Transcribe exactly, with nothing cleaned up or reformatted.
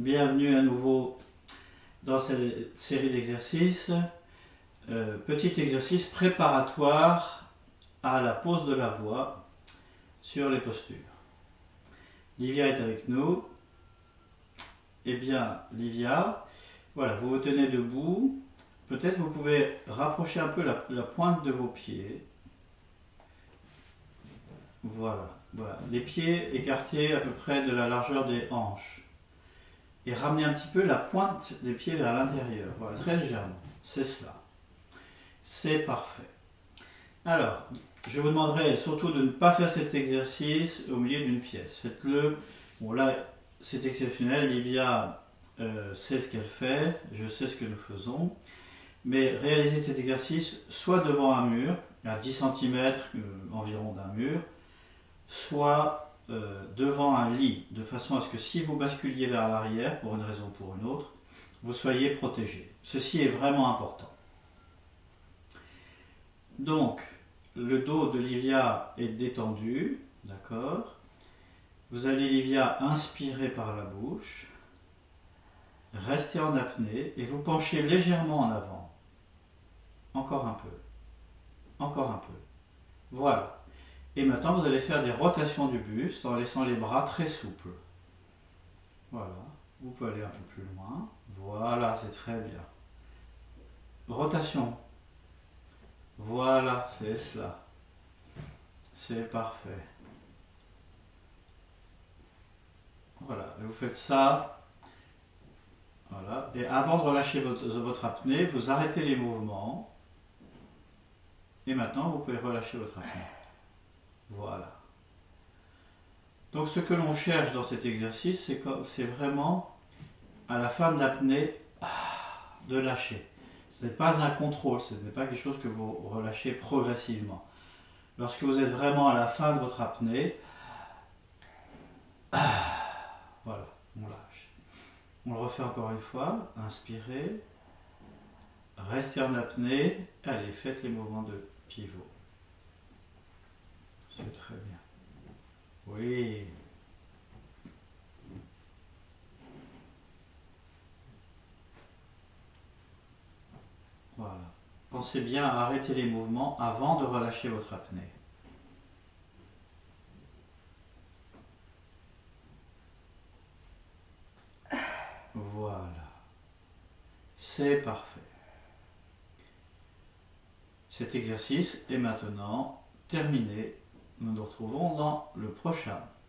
bienvenue à nouveau dans cette série d'exercices. Euh, petit exercice préparatoire à la pose de la voix sur les postures. Livia est avec nous. Eh bien, Livia, voilà, vous vous tenez debout. Peut-être vous pouvez rapprocher un peu la, la pointe de vos pieds. Voilà, voilà. Les pieds écartés à peu près de la largeur des hanches. Et ramener un petit peu la pointe des pieds vers l'intérieur. Voilà, très légèrement. C'est cela. C'est parfait. Alors, je vous demanderai surtout de ne pas faire cet exercice au milieu d'une pièce. Faites-le. Bon, là, c'est exceptionnel. Livia euh, sait ce qu'elle fait. Je sais ce que nous faisons. Mais réalisez cet exercice soit devant un mur, à dix centimètres euh, environ d'un mur, soit euh, devant un lit, de façon à ce que si vous basculiez vers l'arrière, pour une raison ou pour une autre, vous soyez protégé. Ceci est vraiment important. Donc, le dos de Livia est détendu, d'accord? Vous allez, Livia, inspirer par la bouche, rester en apnée et vous penchez légèrement en avant. Encore un peu. Encore un peu. Voilà. Et maintenant, vous allez faire des rotations du buste en laissant les bras très souples. Voilà. Vous pouvez aller un peu plus loin. Voilà, c'est très bien. Rotation. Voilà, c'est cela. C'est parfait. Voilà. Et vous faites ça. Voilà. Et avant de relâcher votre, votre apnée, vous arrêtez les mouvements. Et maintenant, vous pouvez relâcher votre apnée. Voilà. Donc, ce que l'on cherche dans cet exercice, c'est vraiment, à la fin de l'apnée, de lâcher. Ce n'est pas un contrôle, ce n'est pas quelque chose que vous relâchez progressivement. Lorsque vous êtes vraiment à la fin de votre apnée, voilà, on lâche. On le refait encore une fois. Inspirez. Restez en apnée. Allez, faites les mouvements de pivot. C'est très bien. Oui. Voilà. Pensez bien à arrêter les mouvements avant de relâcher votre apnée. Voilà. C'est parfait. Cet exercice est maintenant terminé. Nous nous retrouvons dans le prochain.